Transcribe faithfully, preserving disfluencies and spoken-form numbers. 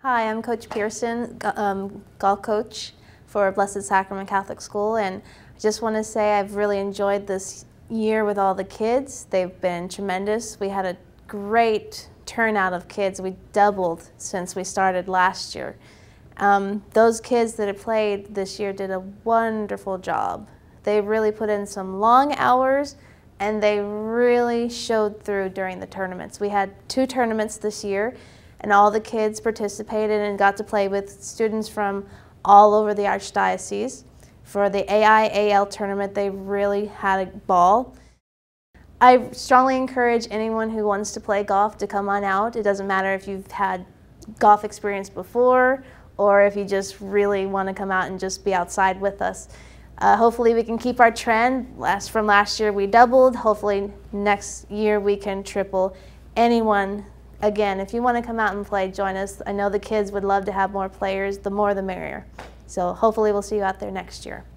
Hi, I'm Coach Pearson, um, golf coach for Blessed Sacrament Catholic School, and I just want to say I've really enjoyed this year with all the kids. They've been tremendous. We had a great turnout of kids. We doubled since we started last year. Um, those kids that have played this year did a wonderful job. They really put in some long hours, and they really showed through during the tournaments. We had two tournaments this year, and all the kids participated and got to play with students from all over the Archdiocese. For the A I A L tournament, they really had a ball. I strongly encourage anyone who wants to play golf to come on out. It doesn't matter if you've had golf experience before or if you just really want to come out and just be outside with us. Uh, hopefully we can keep our trend. Last, from last year we doubled. Hopefully next year we can triple. Anyone, again, if you want to come out and play, join us. I know the kids would love to have more players. The more the merrier. So hopefully we'll see you out there next year.